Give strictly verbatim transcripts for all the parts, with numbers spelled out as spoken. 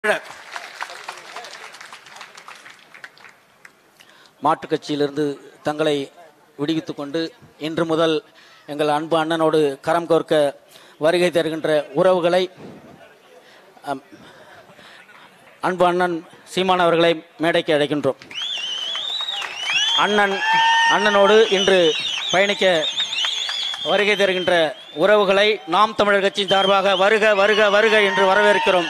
மாற்றுக் கட்சியிலிருந்து தங்களை விடுவித்துக் கொண்டு இன்று முதல் எங்கள் அன்பு அண்ணனோடு கரம் கோர்க்க வருகை தருகின்ற உறவுகளை அன்பு அண்ணன் சீமான் அவர்களை மேடைக்கு அழைக்கின்றோம். அண்ணன் அண்ணனோடு இன்று பயணிக்க வருகை தருகின்ற உறவுகளை நாம் தமிழர் கட்சியின் சார்பாக வருக வருக வருக என்று வரவேற்கிறோம்.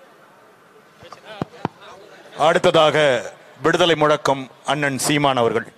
அடுத்ததாக விடுதலை முழக்கம் அண்ணன் சீமான் அவர்கள்.